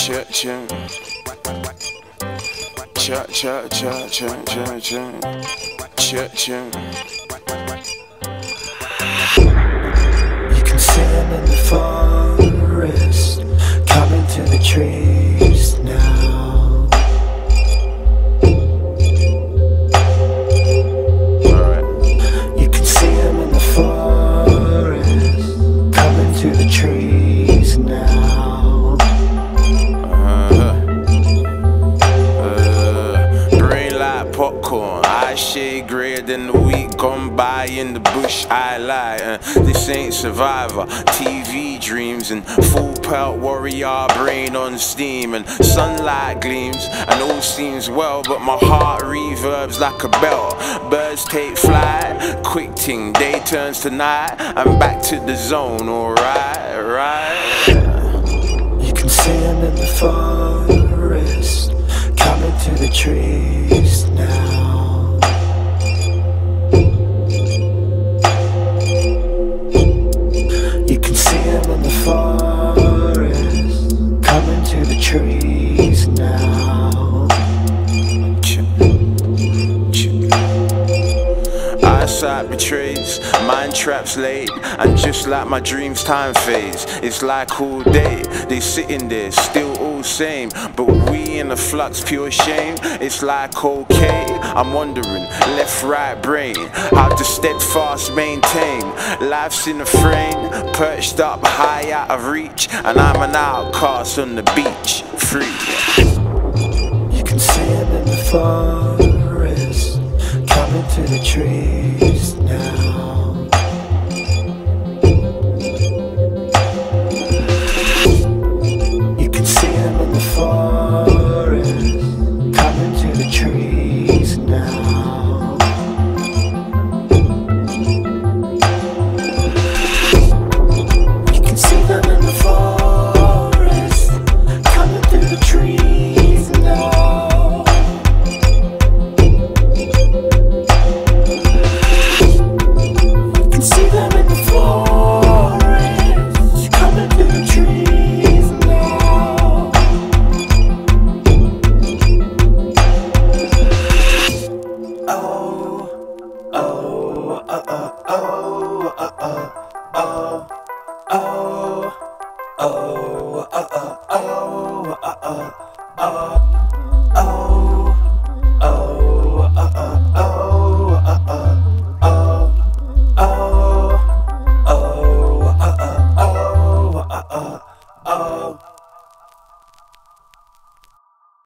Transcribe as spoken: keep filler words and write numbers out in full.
Chut chut, chut chut chut chut chut chut, chut chut. You can see him in the forest, coming to the trees now. Alright. You can see him in the forest, coming to the trees now. Uh-huh. Uh, brain like popcorn, eyes shade greyer than the week gone by in the bush. I lie, uh, this ain't Survivor. T V dreams and full pelt warrior brain on steam, and sunlight gleams and all seems well, but my heart reverbs like a bell. Birds take flight, quick ting, day turns to night. I'm back to the zone, alright, right. You can see him in the forest, coming to the trees now. You can see him in the forest, coming to the trees now. Eyesight betrays, mind traps late, and just like my dreams time fades. It's like all day, they sitting there, still all same, but we in a flux, pure shame. It's like okay, I'm wondering, left right brain, how to steadfast maintain. Life's in a frame, perched up high out of reach, and I'm an outcast on the beach, free. You can see him in the forest, coming to the trees now. You can see him in the forest, coming to the trees now. You can see them in the forest, coming through the trees now. You can see them in the forest, coming through the trees now. Oh, oh, uh, uh, oh, uh, uh, oh, oh, oh, uh, uh, oh, uh, uh, oh, oh, oh, uh, uh, oh, uh, uh, oh, oh, oh, uh, uh, oh, uh, uh, oh.